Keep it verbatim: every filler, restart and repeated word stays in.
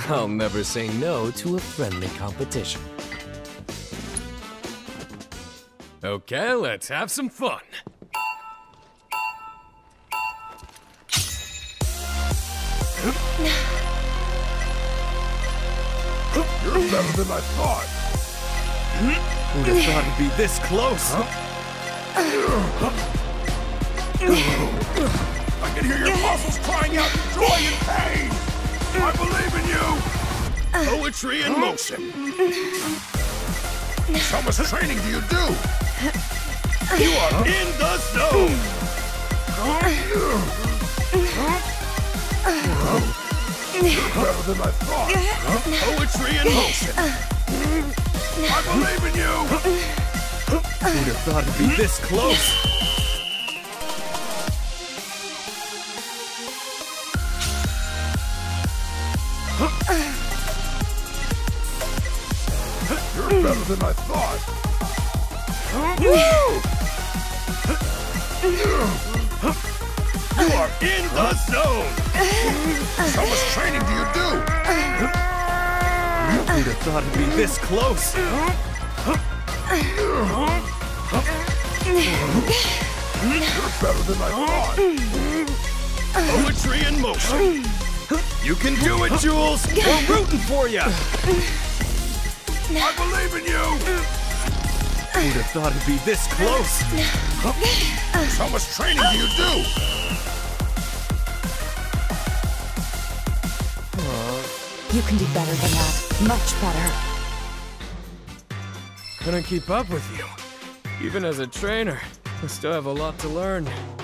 I'll never say no to a friendly competition. Okay, let's have some fun. You're better than I thought. Who'd have thought it'd be this close? Huh? I can hear your muscles crying out in joy and pain. I believe in you. Poetry in motion. How much training do you do? You are in the zone. You're better than I thought. Poetry in motion. I believe in you. Who'd have thought it'd be this close? You're better than I thought. You are in the zone. How much training do you do? Who'd have thought it'd be this close? You're better than I thought. Poetry in motion. You can do it, Jules! We're rooting for you! I believe in you! Who'd have thought it'd be this close? How much training do you do? You can do better than that. Much better. Couldn't keep up with you. Even as a trainer, I still have a lot to learn.